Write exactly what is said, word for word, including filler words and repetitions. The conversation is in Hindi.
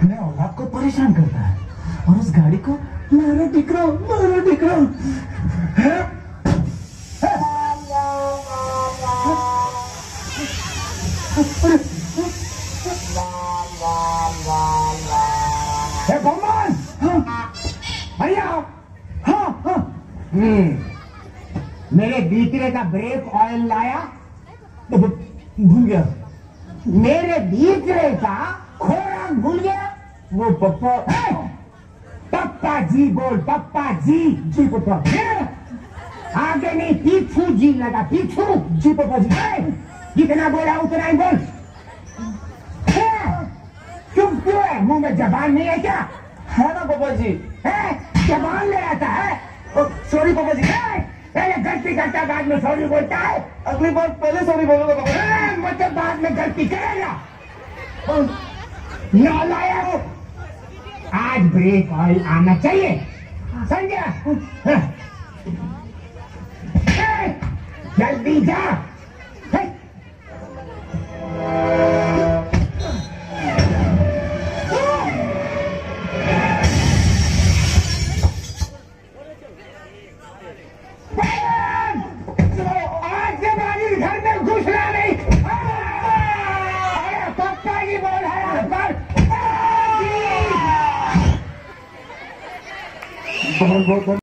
अपने औलाद को परेशान करता है और उस गाड़ी को मारो टिकरो मारो टिकरो। भैया हाँ हाँ हम्म मेरे बीतरे का ब्रेक ऑयल लाया तो भूल गया। मेरे बीतरे का खोरा भूल गया। वो पप्पा पप्पा जी बोल पप्पा जी। जी पप्पा। आगे नहीं पीछू जी लगा पीछू। जी पप्पा जी। जितना बोला उतना ही बोल। चुप क्यों है? मुंह में जबान नहीं है क्या? है ना पापा जी। है जबान ले आता है। सॉरी पापा जी। पहले गलती करता बाद में सॉरी बोलता है। अगली बार पहले सॉरी बोलूंगा पापा। मतलब बाद में गलती करेगा। नालाया वो। आज ब्रेक ऑयल आना चाहिए समझा? जल्दी जा। आज से बाजी घर में घुसना नहीं। अरे पप्पा जी बोल है बहुत बहुत